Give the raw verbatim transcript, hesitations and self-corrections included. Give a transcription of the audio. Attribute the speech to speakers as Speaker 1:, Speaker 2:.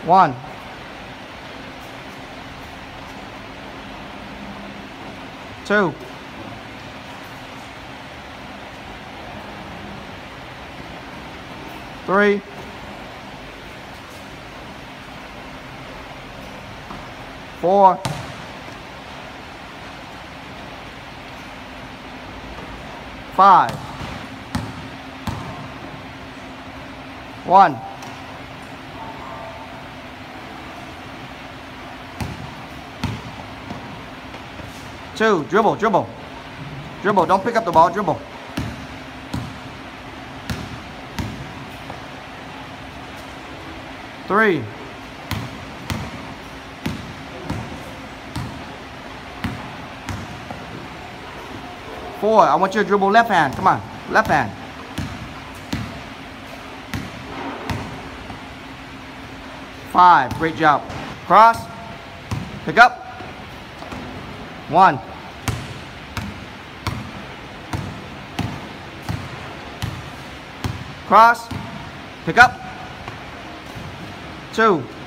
Speaker 1: One. Two. Three. Four. Five. One. Two. Dribble, dribble. Dribble, don't pick up the ball, dribble. Three. Four. I want you to dribble left hand. Come on. Left hand. Five. Great job. Cross. Pick up. One. Cross. Pick up. Two.